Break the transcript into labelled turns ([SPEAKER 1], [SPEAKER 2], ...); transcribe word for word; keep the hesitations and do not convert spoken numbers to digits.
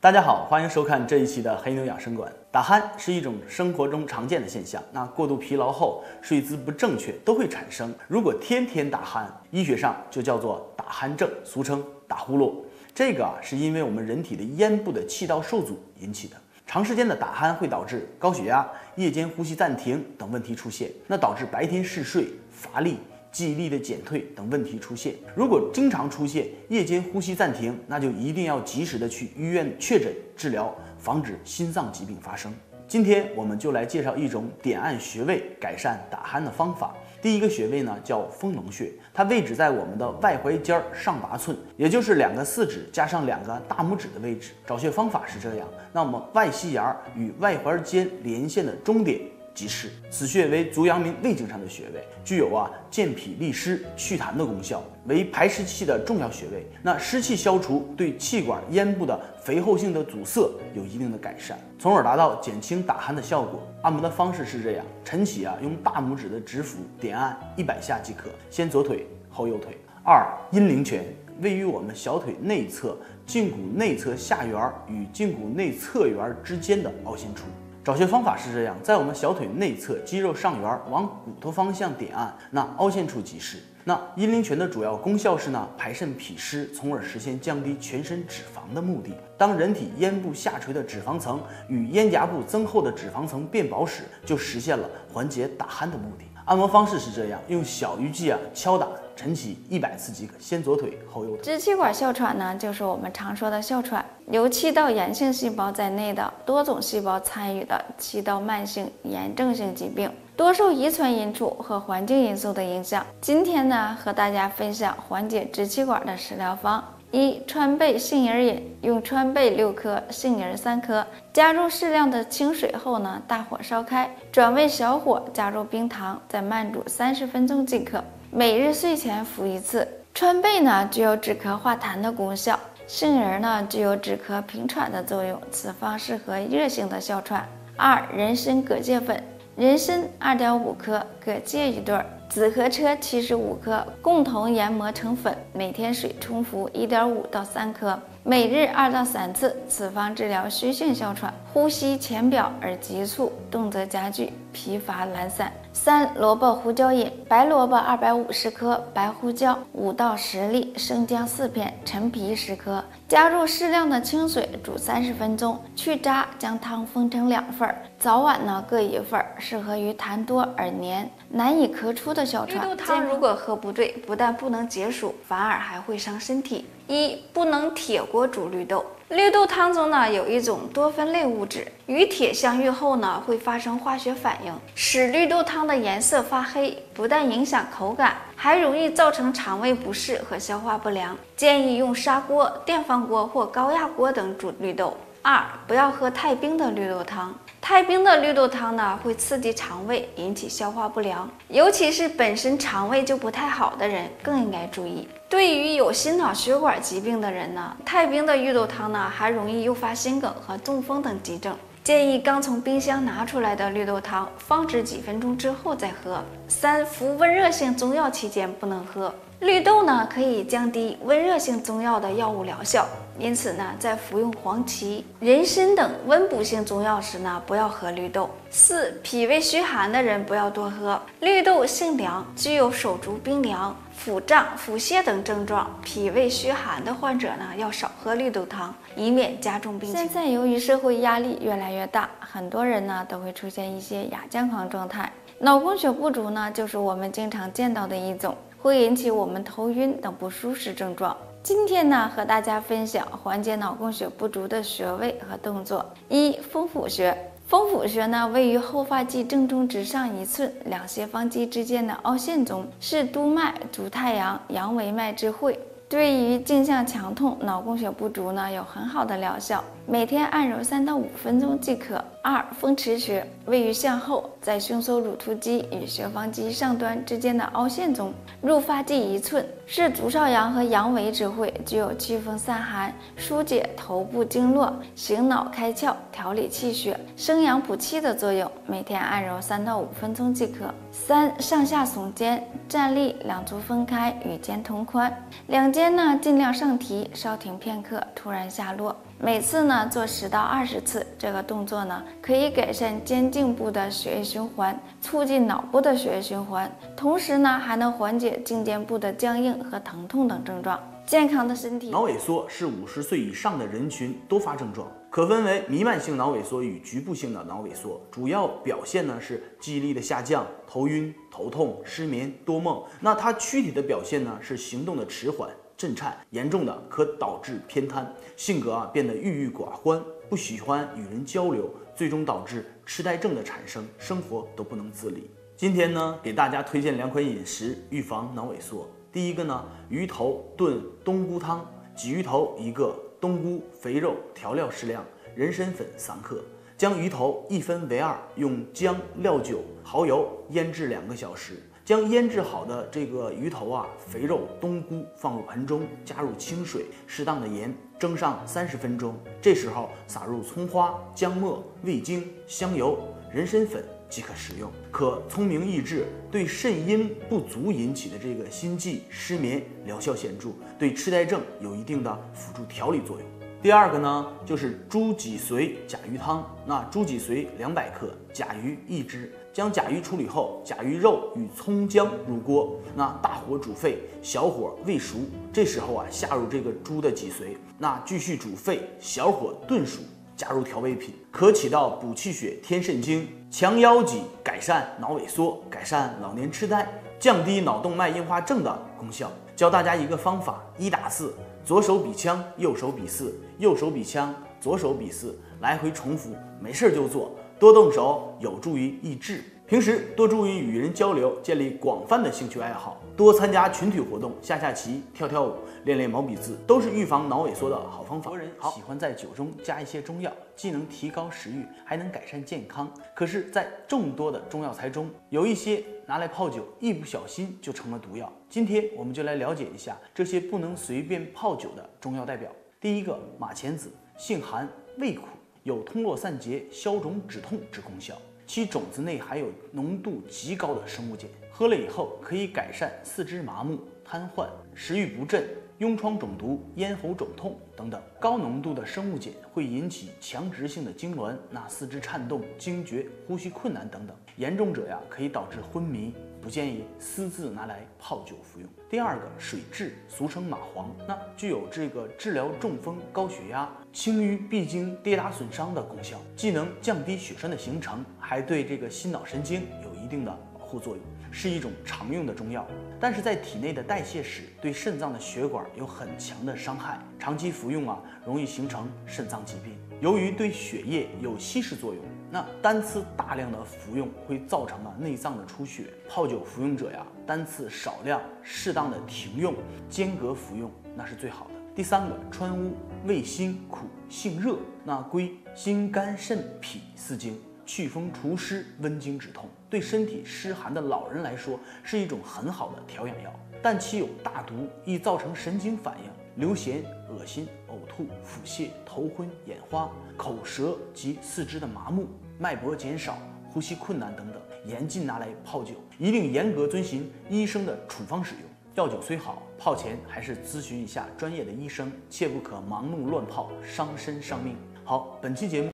[SPEAKER 1] 大家好，欢迎收看这一期的黑牛养生馆。打鼾是一种生活中常见的现象，那过度疲劳后睡姿不正确都会产生。如果天天打鼾，医学上就叫做打鼾症，俗称打呼噜。这个啊是因为我们人体的咽部的气道受阻引起的。长时间的打鼾会导致高血压、夜间呼吸暂停等问题出现，那导致白天嗜睡、乏力、记忆力的减退等问题出现。如果经常出现夜间呼吸暂停，那就一定要及时的去医院确诊治疗，防止心脏疾病发生。今天我们就来介绍一种点按穴位改善打鼾的方法。第一个穴位呢叫丰隆穴，它位置在我们的外踝尖上八寸，也就是两个四指加上两个大拇指的位置。找穴方法是这样，那么外膝眼与外踝尖连线的终点即是。此穴为足阳明胃经上的穴位，具有啊健脾利湿、祛痰的功效，为排湿气的重要穴位。那湿气消除，对气管咽部的肥厚性的阻塞有一定的改善，从而达到减轻打鼾的效果。按摩的方式是这样：晨起啊，用大拇指的指腹点按一百下即可，先左腿后右腿。二、阴陵泉位于我们小腿内侧胫骨内侧下缘与胫骨内侧缘之间的凹陷处。找穴方法是这样，在我们小腿内侧肌肉上缘往骨头方向点按，那凹陷处即是。那阴陵泉的主要功效是呢排肾脾湿，从而实现降低全身脂肪的目的。当人体咽部下垂的脂肪层与咽颊部增厚的脂肪层变薄时，就实现了缓解打鼾的目的。按摩方式是这样，用小鱼际啊敲打，晨起一百次即可，先左腿后右腿。
[SPEAKER 2] 支气管哮喘呢，就是我们常说的哮喘，由气道炎性细胞在内的多种细胞参与的气道慢性炎症性疾病，多受遗传因素和环境因素的影响。今天呢，和大家分享缓解支气管的食疗方。一、川贝杏仁饮，用川贝六颗，杏仁三颗，加入适量的清水后呢，大火烧开，转为小火，加入冰糖，再慢煮三十分钟即可。每日睡前服一次。川贝呢具有止咳化痰的功效，杏仁呢具有止咳平喘的作用，此方适合热性的哮喘。二、人参蛤蚧粉，人参二点五克，蛤蚧一对，紫河车七十五克，共同研磨成粉，每天水冲服一点五到三克，每日二到三次。此方治疗虚性哮喘，呼吸浅表而急促，动则加剧，疲乏懒散。三、萝卜胡椒饮，白萝卜二百五十克，白胡椒五到十粒，生姜四片，陈皮十克，加入适量的清水煮三十分钟，去渣，将汤分成两份，早晚呢各一份，适合于痰多而黏、难以咳出的哮喘。绿豆汤如果喝不对，不但不能解暑，反而还会伤身体。一、不能铁锅煮绿豆。绿豆汤中呢有一种多酚类物质，与铁相遇后呢会发生化学反应，使绿豆汤的颜色发黑，不但影响口感，还容易造成肠胃不适和消化不良。建议用砂锅、电饭锅或高压锅等煮绿豆。二、不要喝太冰的绿豆汤。太冰的绿豆汤呢，会刺激肠胃，引起消化不良，尤其是本身肠胃就不太好的人更应该注意。对于有心脑血管疾病的人呢，太冰的绿豆汤呢，还容易诱发心梗和中风等急症。建议刚从冰箱拿出来的绿豆汤放置几分钟之后再喝。三、服温热性中药期间不能喝。绿豆呢可以降低温热性中药的药物疗效，因此呢，在服用黄芪、人参等温补性中药时呢，不要喝绿豆。四、脾胃虚寒的人不要多喝。绿豆性凉，具有手足冰凉、腹胀、腹泻等症状，脾胃虚寒的患者呢，要少喝绿豆汤，以免加重病情。现在由于社会压力越来越大，很多人呢都会出现一些亚健康状态。脑供血不足呢，就是我们经常见到的一种，会引起我们头晕等不舒适症状。今天呢，和大家分享缓解脑供血不足的穴位和动作。一、风府穴。风府穴呢，位于后发际正中直上一寸，两斜方肌之间的凹陷中，是督脉、足太阳、阳维脉之会。对于颈项强痛、脑供血不足呢，有很好的疗效。每天按揉三到五分钟即可。二、风池穴位于向后，在胸锁乳突肌与斜方肌上端之间的凹陷中，入发际一寸，是足少阳和阳维之会，具有祛风散寒、疏解头部经络、醒脑开窍、调理气血、生阳补气的作用。每天按揉三到五分钟即可。三、上下耸肩，站立，两足分开，与肩同宽，两肩呢尽量上提，稍停片刻，突然下落。 每次呢做十到二十次，这个动作呢可以改善肩颈部的血液循环，促进脑部的血液循环，同时呢还能缓解颈肩部的僵硬和疼痛等症状。健康的身体，
[SPEAKER 1] 脑萎缩是五十岁以上的人群多发症状，可分为弥漫性脑萎缩与局部性的脑萎缩。主要表现呢是记忆力的下降、头晕、头痛、失眠、多梦。那它躯体的表现呢是行动的迟缓、震颤，严重的可导致偏瘫，性格啊变得郁郁寡欢，不喜欢与人交流，最终导致痴呆症的产生，生活都不能自理。今天呢，给大家推荐两款饮食预防脑萎缩。第一个呢，鱼头炖冬菇汤，鲫鱼头一个，冬菇、肥肉调料适量，人参粉三克。将鱼头一分为二，用姜、料酒、蚝油腌制两个小时。将腌制好的这个鱼头啊、肥肉、冬菇放入盆中，加入清水、适当的盐，蒸上三十分钟。这时候撒入葱花、姜末、味精、香油、人参粉即可食用，可聪明益智，对肾阴不足引起的这个心悸、失眠疗效显著，对痴呆症有一定的辅助调理作用。第二个呢，就是猪脊髓甲鱼汤。那猪脊髓两百克，甲鱼一只。将甲鱼处理后，甲鱼肉与葱姜入锅，那大火煮沸，小火煨熟。这时候啊，下入这个猪的脊髓，那继续煮沸，小火炖熟。加入调味品，可起到补气血、添肾精、强腰脊、改善脑萎缩、改善老年痴呆、降低脑动脉硬化症的功效。教大家一个方法：一打四，左手比枪，右手比四，右手比枪，左手比四，来回重复，没事就做，多动手有助于益智。平时多注意与人交流，建立广泛的兴趣爱好，多参加群体活动，下下棋、跳跳舞、练练毛笔字，都是预防脑萎缩的好方法。很多人喜欢在酒中加一些中药，既能提高食欲，还能改善健康。可是，在众多的中药材中，有一些拿来泡酒，一不小心就成了毒药。今天我们就来了解一下这些不能随便泡酒的中药代表。第一个，马钱子，性寒，味苦，有通络散结、消肿止痛之功效。其种子内含有浓度极高的生物碱，喝了以后可以改善四肢麻木、瘫痪、食欲不振、痈疮肿毒、咽喉肿痛等等。高浓度的生物碱会引起强直性的痉挛，那四肢颤动、惊厥、呼吸困难等等。严重者呀，可以导致昏迷，不建议私自拿来泡酒服用。第二个，水蛭，俗称蚂蟥，那具有这个治疗中风、高血压、轻瘀闭经、跌打损伤的功效，既能降低血栓的形成，还对这个心脑神经有一定的保护作用，是一种常用的中药。但是在体内的代谢时，对肾脏的血管有很强的伤害，长期服用啊，容易形成肾脏疾病。由于对血液有稀释作用，那单次大量的服用会造成啊内脏的出血。泡酒服用者呀，单次少量、适当的停用，间隔服用，那是最好的。第三个，川乌，味辛苦，性热，那归心肝肾脾四经，祛风除湿，温经止痛，对身体湿寒的老人来说是一种很好的调养药。但其有大毒，易造成神经反应，流涎、恶心、呕吐、腹泻、头昏眼花、口舌及四肢的麻木、脉搏减少、呼吸困难等等，严禁拿来泡酒，一定严格遵循医生的处方使用。药酒虽好，泡前还是咨询一下专业的医生，切不可盲目乱泡，伤身伤命。好，本期节目